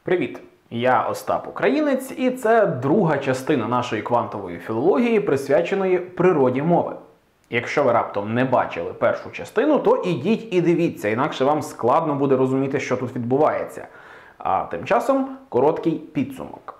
Привіт! Я Остап Українець, і це друга частина нашої квантової філології, присвяченої природі мови. Якщо ви раптом не бачили першу частину, то ідіть і дивіться, інакше вам складно буде розуміти, що тут відбувається. А тим часом короткий підсумок.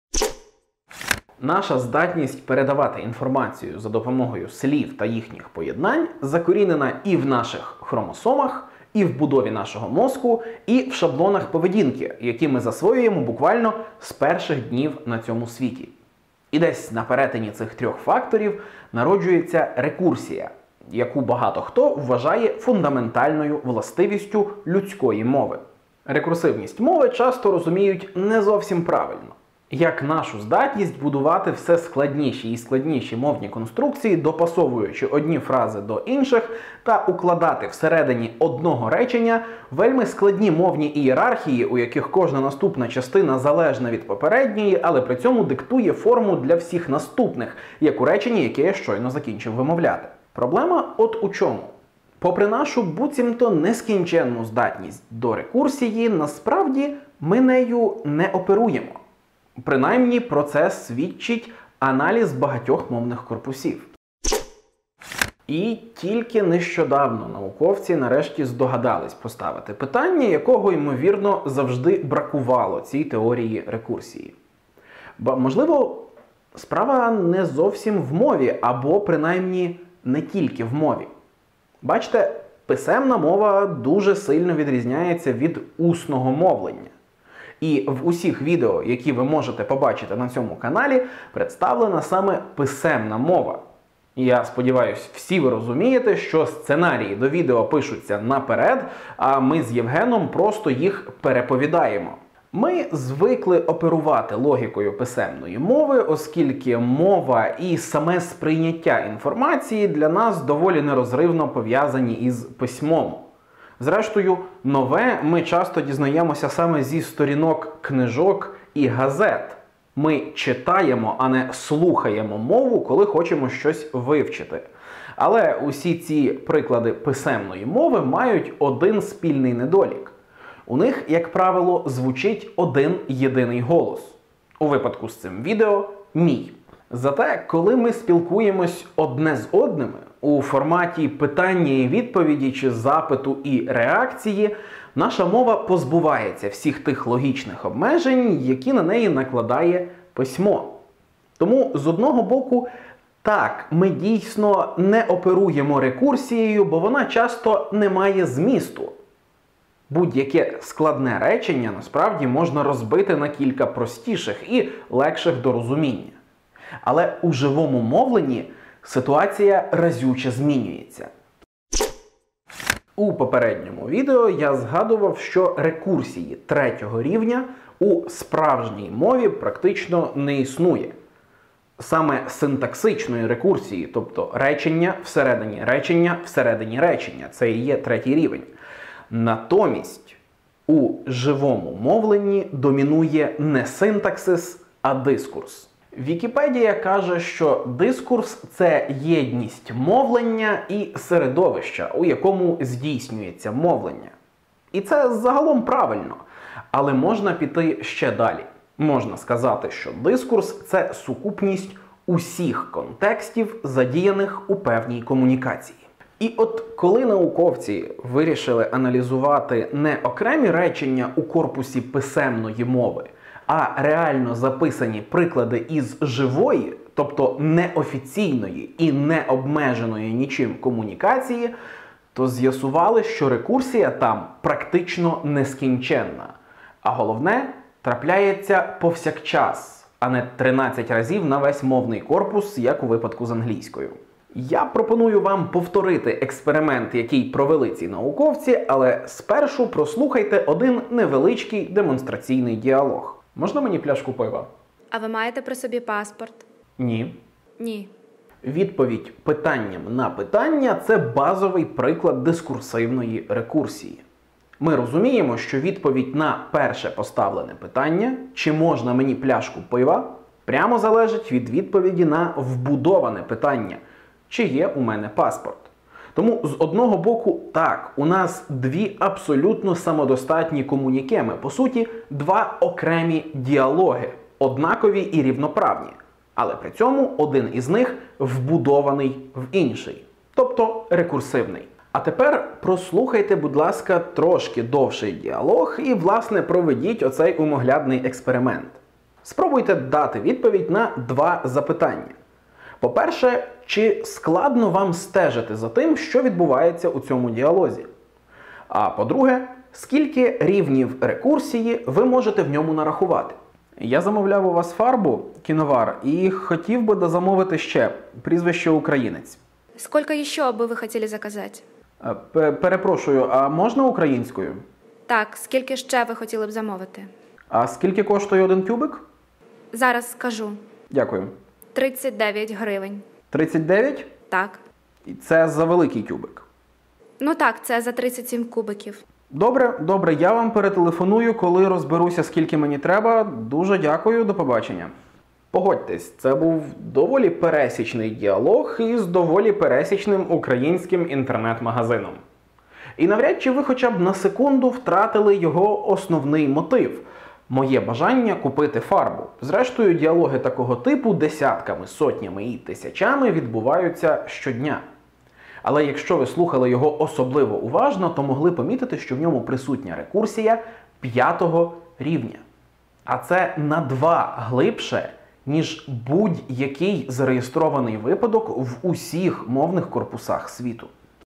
Наша здатність передавати інформацію за допомогою слів та їхніх поєднань закорінена і в наших хромосомах, і в будові нашого мозку, і в шаблонах поведінки, які ми засвоюємо буквально з перших днів на цьому світі. І десь на перетині цих трьох факторів народжується рекурсія, яку багато хто вважає фундаментальною властивістю людської мови. Рекурсивність мови часто розуміють не зовсім правильно, як нашу здатність будувати все складніші і складніші мовні конструкції, допасовуючи одні фрази до інших та укладати всередині одного речення вельми складні мовні ієрархії, у яких кожна наступна частина залежна від попередньої, але при цьому диктує форму для всіх наступних, як у реченні, яке я щойно закінчив вимовляти. Проблема от у чому. Попри нашу буцімто нескінченну здатність до рекурсії, насправді ми нею не оперуємо. Принаймні про це свідчить аналіз багатьох мовних корпусів. І тільки нещодавно науковці нарешті здогадались поставити питання, якого, ймовірно, завжди бракувало цій теорії рекурсії. Можливо, справа не зовсім в мові, або принаймні не тільки в мові. Бачите, писемна мова дуже сильно відрізняється від усного мовлення. І в усіх відео, які ви можете побачити на цьому каналі, представлена саме писемна мова. І я сподіваюся, всі ви розумієте, що сценарії до відео пишуться наперед, а ми з Євгеном просто їх переповідаємо. Ми звикли оперувати логікою писемної мови, оскільки мова і саме сприйняття інформації для нас доволі нерозривно пов'язані із письмом. Зрештою, нове ми часто дізнаємося саме зі сторінок книжок і газет. Ми читаємо, а не слухаємо мову, коли хочемо щось вивчити. Але усі ці приклади писемної мови мають один спільний недолік. У них, як правило, звучить один єдиний голос. У випадку з цим відео – мій. Зате, коли ми спілкуємось одне з одними у форматі питання і відповіді чи запиту і реакції, наша мова позбувається всіх тих логічних обмежень, які на неї накладає письмо. Тому, з одного боку, так, ми дійсно не оперуємо рекурсією, бо вона часто не має змісту. Будь-яке складне речення насправді можна розбити на кілька простіших і легших до розуміння. Але у живому мовленні ситуація разюче змінюється. У попередньому відео я згадував, що рекурсії третього рівня у справжній мові практично не існує. Саме синтаксичної рекурсії, тобто речення всередині речення, це і є третій рівень. Натомість у живому мовленні домінує не синтаксис, а дискурс. Вікіпедія каже, що дискурс – це єдність мовлення і середовища, у якому здійснюється мовлення. І це загалом правильно, але можна піти ще далі. Можна сказати, що дискурс – це сукупність усіх контекстів, задіяних у певній комунікації. І от коли науковці вирішили аналізувати не окремі речення у корпусі писемної мови, а реально записані приклади із живої, тобто неофіційної і не обмеженої нічим комунікації, то з'ясували, що рекурсія там практично нескінченна. А головне, трапляється повсякчас, а не 13 разів на весь мовний корпус, як у випадку з англійською. Я пропоную вам повторити експеримент, який провели ці науковці, але спершу прослухайте один невеличкий демонстраційний діалог. Можна мені пляшку пива? А ви маєте при собі паспорт? Ні. Ні. Відповідь питанням на питання – це базовий приклад дискурсивної рекурсії. Ми розуміємо, що відповідь на перше поставлене питання «Чи можна мені пляшку пива?» прямо залежить від відповіді на вбудоване питання «Чи є у мене паспорт?». Тому з одного боку, так, у нас дві абсолютно самодостатні комунікеми, по суті, два окремі діалоги, однакові і рівноправні, але при цьому один із них вбудований в інший, тобто рекурсивний. А тепер прослухайте, будь ласка, трошки довший діалог і, власне, проведіть оцей умоглядний експеримент. Спробуйте дати відповідь на два запитання. По-перше, чи складно вам стежити за тим, що відбувається у цьому діалозі? А по-друге, скільки рівнів рекурсії ви можете в ньому нарахувати? Я замовляв у вас фарбу, кіновар, і хотів би дозамовити ще прізвище українець. Сколько еще бы вы хотели заказать? Перепрошую, а можна українською? Так, скільки ще ви хотіли б замовити? А скільки коштує один тюбик? Зараз скажу. Дякую. 39 гривень. 39? Так. І це за великий тюбик. Ну так, це за 37 кубиків. Добре, я вам перетелефоную, коли розберуся, скільки мені треба. Дуже дякую, до побачення. Погодьтесь, це був доволі пересічний діалог із доволі пересічним українським інтернет-магазином. І навряд чи ви хоча б на секунду втратили його основний мотив – моє бажання купити фарбу. Зрештою, діалоги такого типу десятками, сотнями і тисячами відбуваються щодня. Але якщо ви слухали його особливо уважно, то могли помітити, що в ньому присутня рекурсія 5-го рівня. А це на 2 глибше, ніж будь-який зареєстрований випадок в усіх мовних корпусах світу.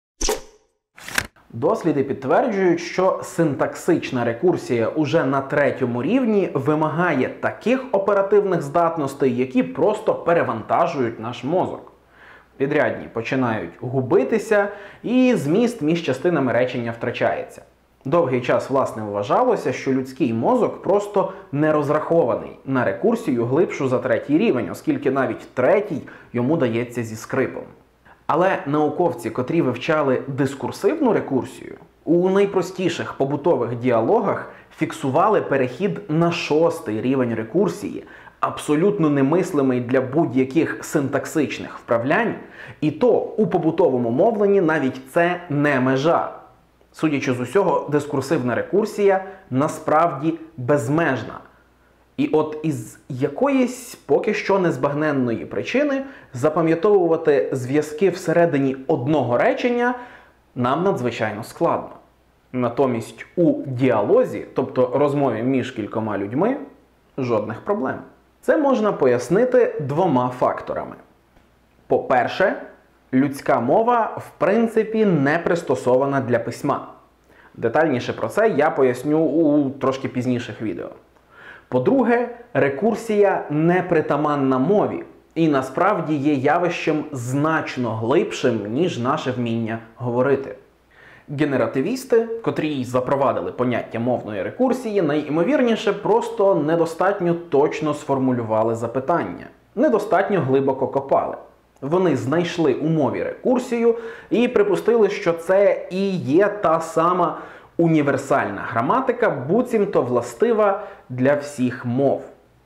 Досліди підтверджують, що синтаксична рекурсія уже на 3-му рівні вимагає таких оперативних здатностей, які просто перевантажують наш мозок. Підрядні починають губитися, і зміст між частинами речення втрачається. Довгий час, власне, вважалося, що людський мозок просто не розрахований на рекурсію глибшу за 3-й рівень, оскільки навіть 3-й йому дається зі скрипом. Але науковці, котрі вивчали дискурсивну рекурсію, у найпростіших побутових діалогах фіксували перехід на 6-й рівень рекурсії, абсолютно немислимий для будь-яких синтаксичних вправлянь, і то у побутовому мовленні навіть це не межа. Судячи з усього, дискурсивна рекурсія насправді безмежна. І от із якоїсь поки що незбагненної причини запам'ятовувати зв'язки всередині одного речення нам надзвичайно складно. Натомість у діалозі, тобто розмові між кількома людьми, жодних проблем. Це можна пояснити 2 факторами. По-перше, людська мова, в принципі, не пристосована для письма. Детальніше про це я поясню у трошки пізніших відео. По-друге, рекурсія не притаманна мові і насправді є явищем значно глибшим, ніж наше вміння говорити. Генеративісти, котрі запровадили поняття мовної рекурсії, найімовірніше просто недостатньо точно сформулювали запитання, недостатньо глибоко копали. Вони знайшли у мові рекурсію і припустили, що це і є та сама універсальна граматика, буцімто властива для всіх мов.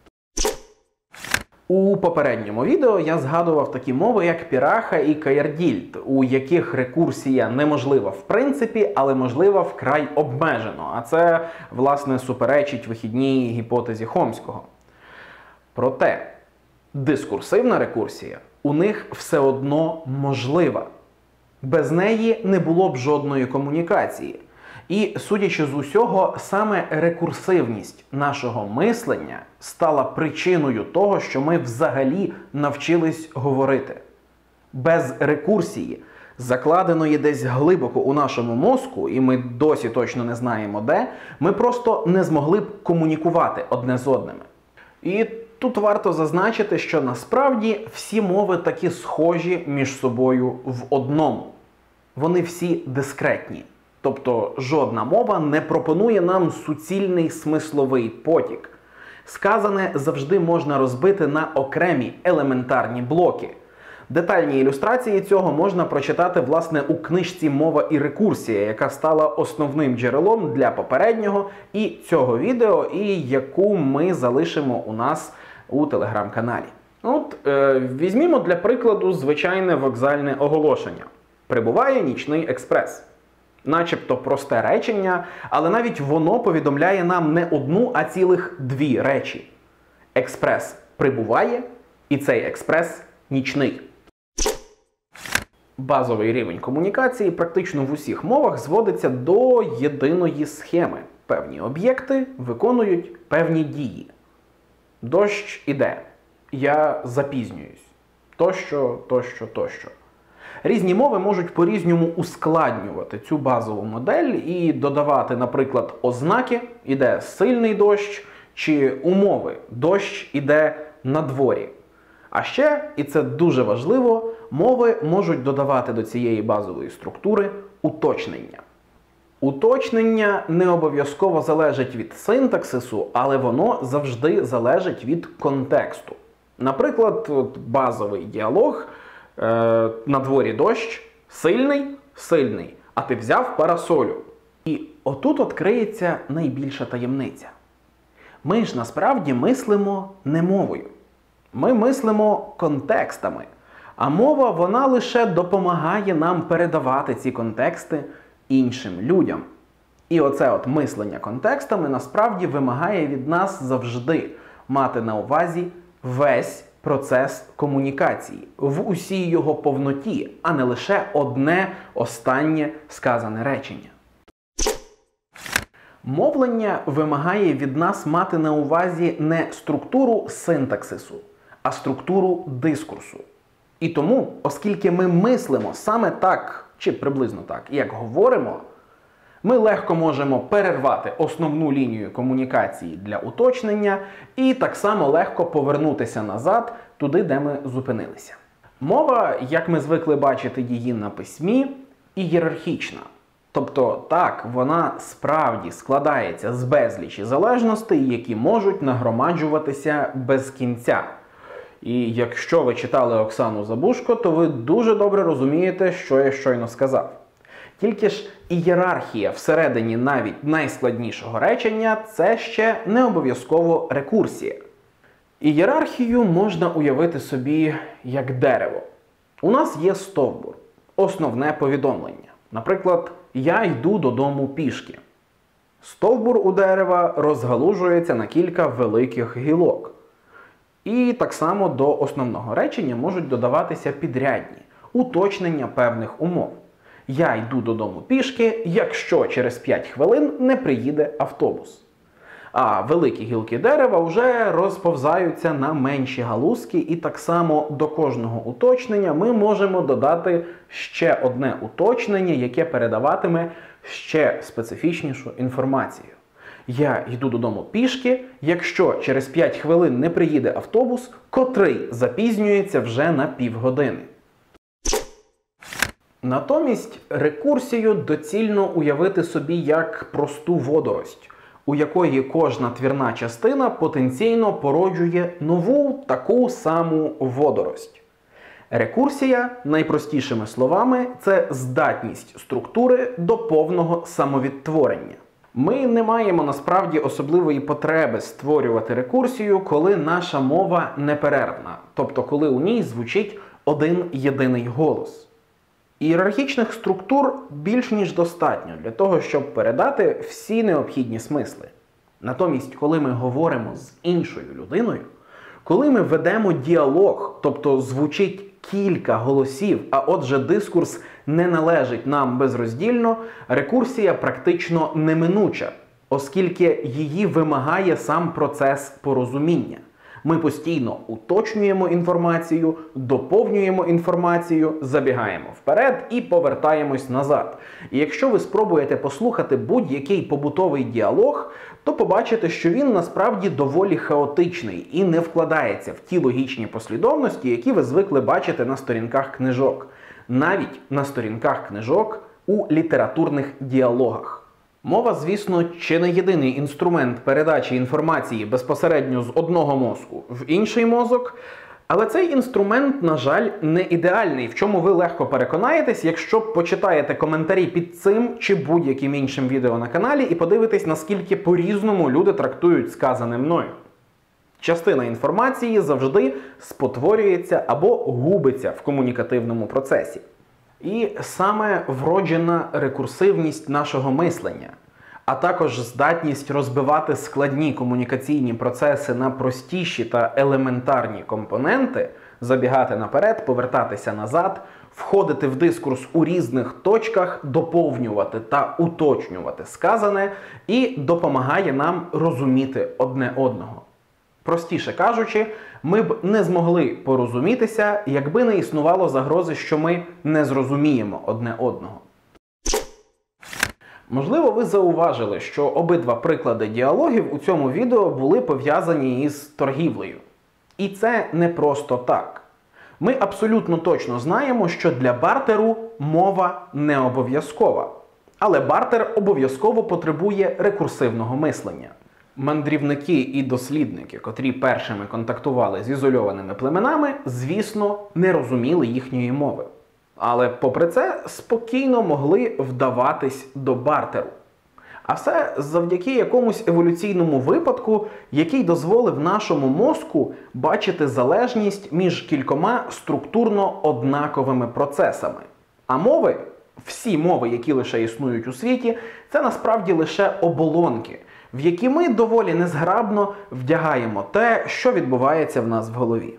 У попередньому відео я згадував такі мови, як Піраха і Каярдільд, у яких рекурсія неможлива в принципі, але можлива вкрай обмежено, а це, власне, суперечить вихідній гіпотезі Хомського. Проте, дискурсивна рекурсія у них все одно можлива. Без неї не було б жодної комунікації. І, судячи з усього, саме рекурсивність нашого мислення стала причиною того, що ми взагалі навчились говорити. Без рекурсії, закладеної десь глибоко у нашому мозку, і ми досі точно не знаємо де, ми просто не змогли б комунікувати одне з одними. І тут варто зазначити, що насправді всі мови такі схожі між собою в одному. Вони всі дискретні. Тобто жодна мова не пропонує нам суцільний смисловий потік. Сказане завжди можна розбити на окремі елементарні блоки. Детальні ілюстрації цього можна прочитати, власне, у книжці «Мова і рекурсія», яка стала основним джерелом для попереднього і цього відео, і яку ми залишимо у нас у телеграм-каналі. Візьмімо для прикладу звичайне вокзальне оголошення. Прибуває нічний експрес. Начебто просте речення, але навіть воно повідомляє нам не одну, а цілих дві речі. Експрес прибуває, і цей експрес нічний. Базовий рівень комунікації практично в усіх мовах зводиться до єдиної схеми. Певні об'єкти виконують певні дії. Дощ іде. Я запізнююсь. Тощо, тощо, тощо. Різні мови можуть по-різному ускладнювати цю базову модель і додавати, наприклад, ознаки «іде сильний дощ» чи умови «дощ іде на дворі». А ще, і це дуже важливо, мови можуть додавати до цієї базової структури уточнення. Уточнення не обов'язково залежить від синтаксису, але воно завжди залежить від контексту. Наприклад, базовий діалог «на дворі дощ», «сильний», «сильний», «а ти взяв парасолю». І отут от криється найбільша таємниця. Ми ж насправді мислимо не мовою. Ми мислимо контекстами. А мова, вона лише допомагає нам передавати ці контексти іншим людям. І оце от мислення контекстами насправді вимагає від нас завжди мати на увазі весь процес комунікації в усій його повноті, а не лише одне останнє сказане речення. Мовлення вимагає від нас мати на увазі не структуру синтаксису, а структуру дискурсу. І тому, оскільки ми мислимо саме так, чи приблизно так, як говоримо, ми легко можемо перервати основну лінію комунікації для уточнення і так само легко повернутися назад туди, де ми зупинилися. Мова, як ми звикли бачити її на письмі, ієрархічна. Тобто, так, вона справді складається з безлічі залежностей, які можуть нагромаджуватися без кінця. І якщо ви читали Оксану Забушко, то ви дуже добре розумієте, що я щойно сказав. Тільки ж ієрархія всередині навіть найскладнішого речення – це ще не обов'язково рекурсія. Ієрархію можна уявити собі як дерево. У нас є стовбур, основне повідомлення. Наприклад, я йду додому пішки. Стовбур у дерева розгалужується на кілька великих гілок. І так само до основного речення можуть додаватися підрядні, уточнення певних умов. Я йду додому пішки, якщо через 5 хвилин не приїде автобус. А великі гілки дерева вже розповзаються на менші галузки, і так само до кожного уточнення ми можемо додати ще одне уточнення, яке передаватиме ще специфічнішу інформацію. Я йду додому пішки, якщо через 5 хвилин не приїде автобус, котрий запізнюється вже на півгодини. Натомість рекурсію доцільно уявити собі як просту водорость, у якої кожна твірна частина потенційно породжує нову таку саму водорость. Рекурсія, найпростішими словами, це здатність структури до повного самовідтворення. Ми не маємо насправді особливої потреби створювати рекурсію, коли наша мова неперервна, тобто коли у ній звучить один єдиний голос. Ієрархічних структур більш ніж достатньо для того, щоб передати всі необхідні смисли. Натомість, коли ми говоримо з іншою людиною, коли ми ведемо діалог, тобто звучить кілька голосів, а отже дискурс не належить нам безроздільно, рекурсія практично неминуча, оскільки її вимагає сам процес порозуміння. Ми постійно уточнюємо інформацію, доповнюємо інформацію, забігаємо вперед і повертаємось назад. І якщо ви спробуєте послухати будь-який побутовий діалог, то побачите, що він насправді доволі хаотичний і не вкладається в ті логічні послідовності, які ви звикли бачити на сторінках книжок. Навіть на сторінках книжок у літературних діалогах. Мова, звісно, чи не єдиний інструмент передачі інформації безпосередньо з одного мозку в інший мозок, але цей інструмент, на жаль, не ідеальний, в чому ви легко переконаєтесь, якщо почитаєте коментарі під цим чи будь-яким іншим відео на каналі і подивитесь, наскільки по-різному люди трактують сказане мною. Частина інформації завжди спотворюється або губиться в комунікативному процесі. І саме вроджена рекурсивність нашого мислення, а також здатність розбивати складні комунікаційні процеси на простіші та елементарні компоненти, забігати наперед, повертатися назад, входити в дискурс у різних точках, доповнювати та уточнювати сказане і допомагає нам розуміти одне одного. Простіше кажучи, ми б не змогли порозумітися, якби не існувало загрози, що ми не зрозуміємо одне одного. Можливо, ви зауважили, що обидва приклади діалогів у цьому відео були пов'язані із торгівлею. І це не просто так. Ми абсолютно точно знаємо, що для бартеру мова не обов'язкова. Але бартер обов'язково потребує рекурсивного мислення. Мандрівники і дослідники, котрі першими контактували з ізольованими племенами, звісно, не розуміли їхньої мови. Але попри це спокійно могли вдаватись до бартеру. А все завдяки якомусь еволюційному випадку, який дозволив нашому мозку бачити залежність між кількома структурно однаковими процесами. А мови, всі мови, які лише існують у світі, це насправді лише оболонки, в які ми доволі незграбно вдягаємо те, що відбувається в нас в голові.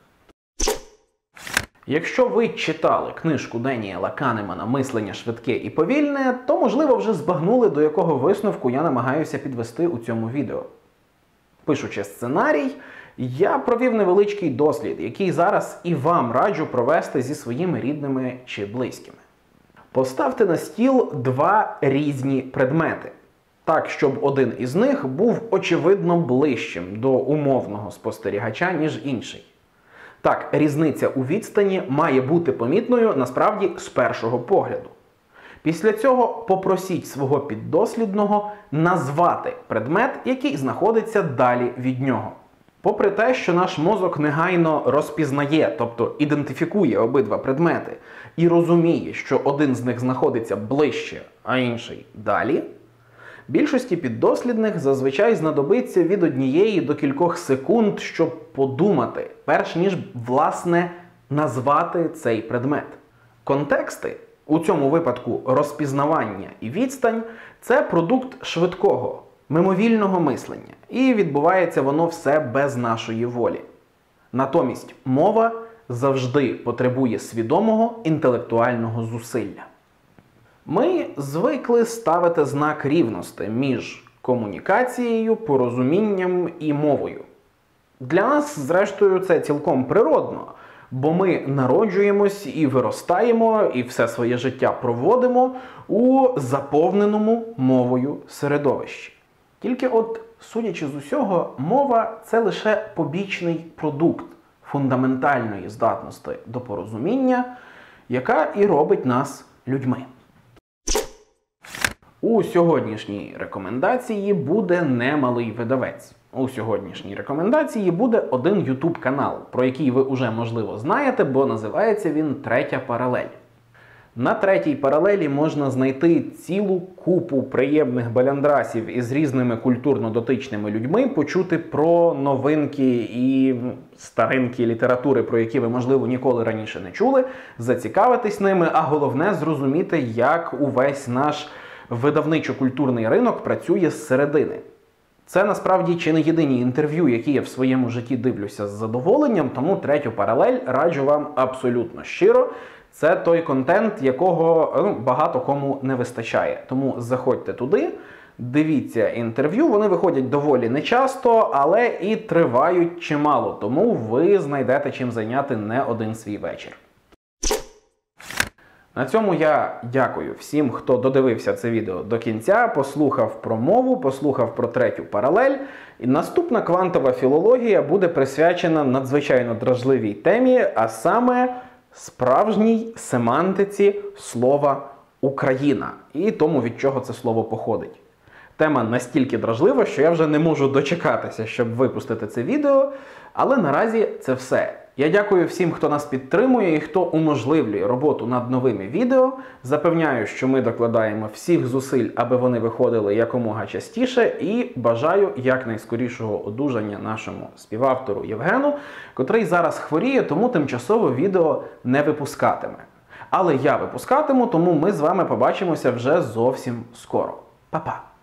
Якщо ви читали книжку Деніела Канемана «Мислення швидке і повільне», то, можливо, вже збагнули, до якого висновку я намагаюся підвести у цьому відео. Пишучи сценарій, я провів невеличкий дослід, який зараз і вам раджу провести зі своїми рідними чи близькими. Поставте на стіл два різні предмети, так, щоб один із них був очевидно ближчим до умовного спостерігача, ніж інший. Так, різниця у відстані має бути помітною, насправді, з першого погляду. Після цього попросіть свого піддослідного назвати предмет, який знаходиться далі від нього. Попри те, що наш мозок негайно розпізнає, тобто ідентифікує обидва предмети, і розуміє, що один з них знаходиться ближче, а інший далі, більшості піддослідних зазвичай знадобиться від 1 до кількох секунд, щоб подумати, перш ніж, власне, назвати цей предмет. Контексти, у цьому випадку розпізнавання і відстань, це продукт швидкого, мимовільного мислення. І відбувається воно все без нашої волі. Натомість мова завжди потребує свідомого інтелектуального зусилля. Ми звикли ставити знак рівності між комунікацією, порозумінням і мовою. Для нас, зрештою, це цілком природно, бо ми народжуємось і виростаємо, і все своє життя проводимо у заповненому мовою середовищі. Тільки от, судячи з усього, мова – це лише побічний продукт фундаментальної здатності до порозуміння, яка і робить нас людьми. У сьогоднішній рекомендації буде немалий видавець. У сьогоднішній рекомендації буде один YouTube канал, про який ви уже, можливо, знаєте, бо називається він «Третя паралель». На третій паралелі можна знайти цілу купу приємних баляндрасів із різними культурно-дотичними людьми, почути про новинки і старинки літератури, про які ви, можливо, ніколи раніше не чули, зацікавитись ними, а головне зрозуміти, як увесь наш видавничо-культурний ринок працює зсередини. Це, насправді, чи не єдині інтерв'ю, які я в своєму житті дивлюся з задоволенням, тому «Третю паралель» раджу вам абсолютно щиро. Це той контент, якого багато кому не вистачає. Тому заходьте туди, дивіться інтерв'ю, вони виходять доволі нечасто, але і тривають чимало, тому ви знайдете чим зайняти не один свій вечір. На цьому я дякую всім, хто додивився це відео до кінця, послухав про мову, послухав про третю паралель. І наступна квантова філологія буде присвячена надзвичайно дражливій темі, а саме справжній семантиці слова «Україна» і тому, від чого це слово походить. Тема настільки дражлива, що я вже не можу дочекатися, щоб випустити це відео, але наразі це все. Я дякую всім, хто нас підтримує і хто уможливлює роботу над новими відео. Запевняю, що ми докладаємо всіх зусиль, аби вони виходили якомога частіше, і бажаю якнайскорішого одужання нашому співавтору Євгену, котрий зараз хворіє, тому тимчасово відео не випускатиме. Але я випускатиму, тому ми з вами побачимося вже зовсім скоро. Па-па!